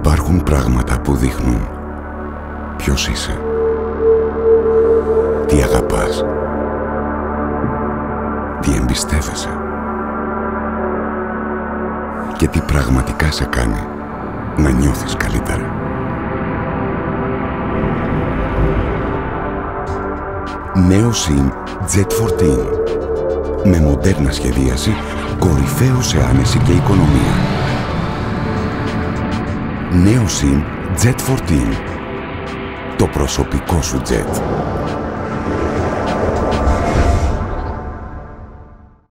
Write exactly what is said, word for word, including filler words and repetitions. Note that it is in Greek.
Υπάρχουν πράγματα που δείχνουν ποιος είσαι, τι αγαπάς, τι εμπιστεύεσαι και τι πραγματικά σε κάνει να νιώθεις καλύτερα. Νέο Sim τζετ φορτίν. Με μοντέρνα σχεδίαση, κορυφαίο σε άνεση και οικονομία. Νέο Sim τζετ φορτίν. Το προσωπικό σου τζετ.